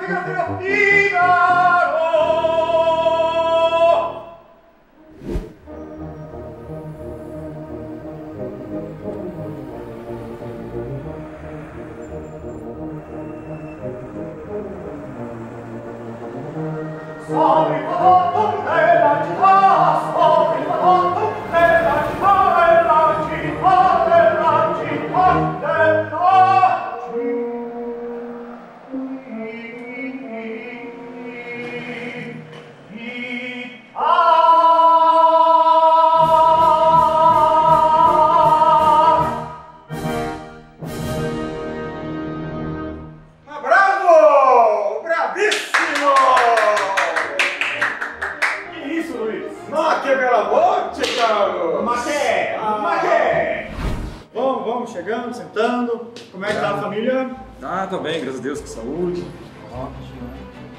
Chegando, sentando. Como é que tá a família? Ah, tô bem, graças a Deus, com saúde. Ótimo.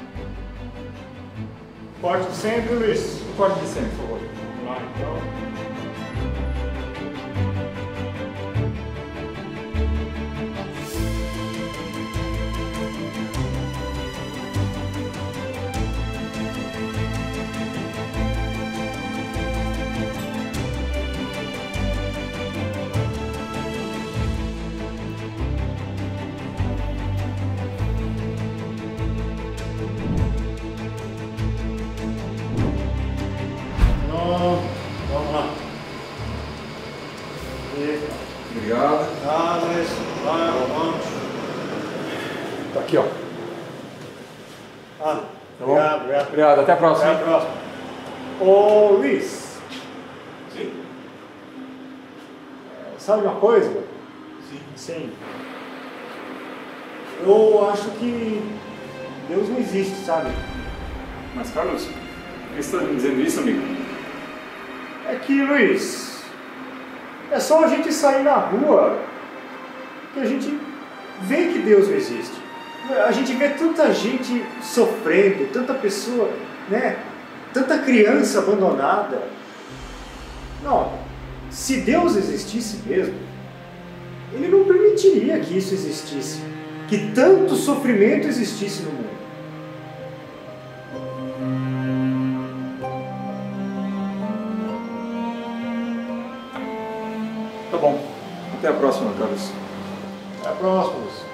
Corte de sempre, Luiz. O corte de sempre, por favor. Vamos lá, então. Vamos lá. Obrigado. Ah, Luiz. Vamos. Tá aqui, ó. Ah, Tá bom? obrigado. Obrigado, até a próxima. Até a próxima. Ô, Luiz. Sim? Sabe uma coisa? Sim. Sim. Eu acho que Deus não existe, sabe? Mas, Carlos, por que você está me dizendo isso, amigo? É que, Luiz, é só a gente sair na rua que a gente vê que Deus não existe. A gente vê tanta gente sofrendo, tanta pessoa, né? Tanta criança abandonada. Não, se Deus existisse mesmo, Ele não permitiria que isso existisse, que tanto sofrimento existisse no mundo. Tá bom. Até a próxima, Carlos. Até a próxima, Luiz.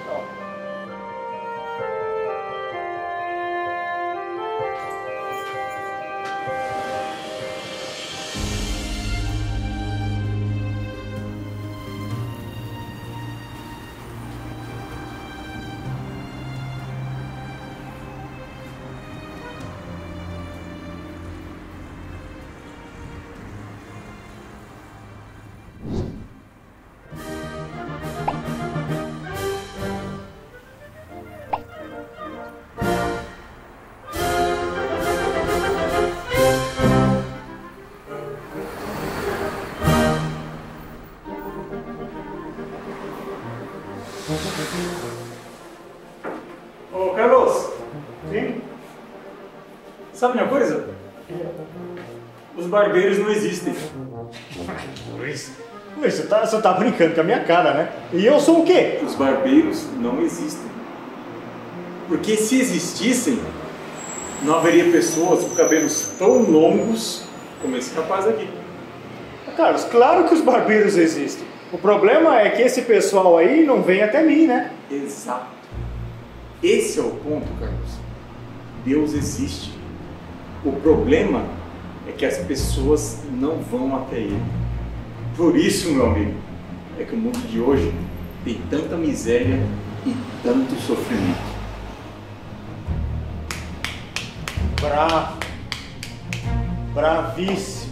Ô, Carlos, Sim? sabe uma coisa? Os barbeiros não existem. Luiz, você tá brincando com a minha cara, né? E eu sou o quê? Os barbeiros não existem. Porque se existissem, não haveria pessoas com cabelos tão longos como esse rapaz aqui. Carlos, claro que os barbeiros existem. O problema é que esse pessoal aí não vem até mim, né? Exato. Esse é o ponto, Carlos. Deus existe. O problema é que as pessoas não vão até Ele. Por isso, meu amigo, é que o mundo de hoje tem tanta miséria e tanto sofrimento. Bravo. Bravíssimo.